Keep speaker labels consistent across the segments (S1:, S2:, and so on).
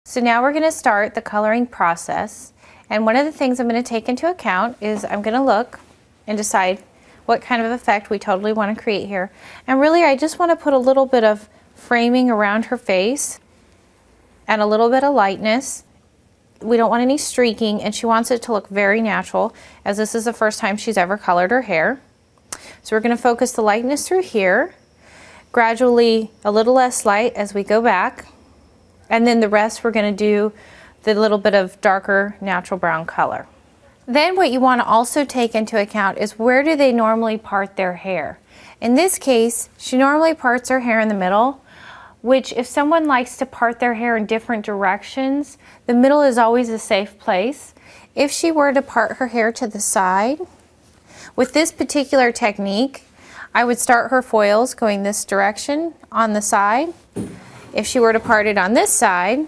S1: So now we're going to start the coloring process, and one of the things I'm going to take into account is I'm going to look and decide what kind of effect we totally want to create here. And really I just want to put a little bit of framing around her face and a little bit of lightness. We don't want any streaking, and she wants it to look very natural, as this is the first time she's ever colored her hair. So we're going to focus the lightness through here, gradually a little less light as we go back. And then the rest we're going to do the little bit of darker natural brown color. Then what you want to also take into account is where do they normally part their hair. In this case, she normally parts her hair in the middle, which if someone likes to part their hair in different directions, the middle is always a safe place. If she were to part her hair to the side, with this particular technique, I would start her foils going this direction on the side. If she were to part it on this side,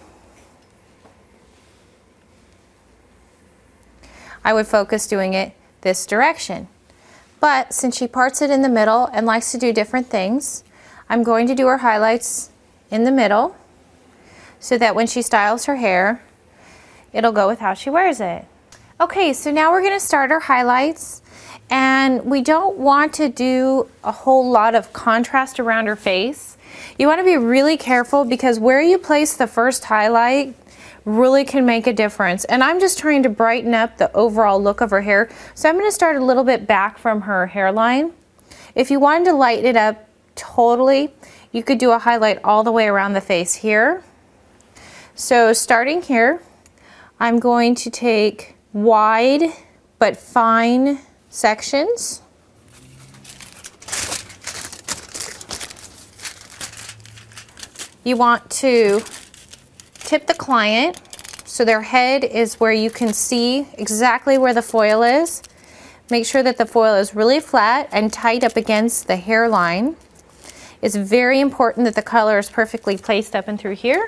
S1: I would focus doing it this direction. But since she parts it in the middle and likes to do different things, I'm going to do her highlights in the middle so that when she styles her hair, it'll go with how she wears it. Okay, so now we're going to start our highlights, and we don't want to do a whole lot of contrast around her face. You want to be really careful because where you place the first highlight really can make a difference. And I'm just trying to brighten up the overall look of her hair. So I'm going to start a little bit back from her hairline. If you wanted to lighten it up totally, you could do a highlight all the way around the face here. So starting here, I'm going to take wide but fine sections. You want to tip the client so their head is where you can see exactly where the foil is. Make sure that the foil is really flat and tight up against the hairline. It's very important that the color is perfectly placed up and through here.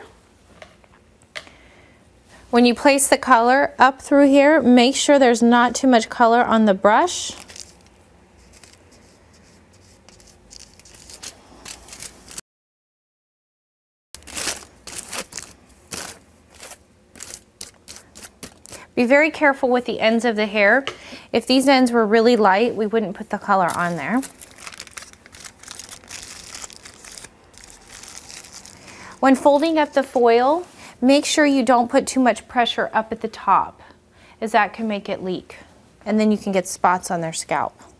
S1: When you place the color up through here, make sure there's not too much color on the brush. Be very careful with the ends of the hair. If these ends were really light, we wouldn't put the color on there. When folding up the foil, make sure you don't put too much pressure up at the top, as that can make it leak, and then you can get spots on their scalp.